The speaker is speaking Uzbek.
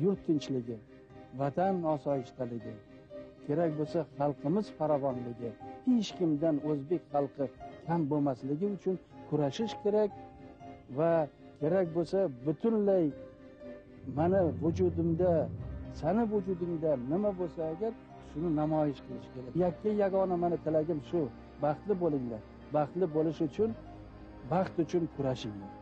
yurt tinchligi, vatan osoyishtaligi, kerak bo'lsa xalqimiz farovonligi, hech kimdan o'zbek xalqi kam bo'lmasligi uchun kurashish kerak va kerak bo'lsa butunlay mana vujudimda, sani vujudingda nima bo'lsa agar shuni namoyish qilish kerak. Yakka yagona mana tilagim shu, baxtli bo'linglar. Baxtli bo'lish uchun, baxt uchun kurashinglar.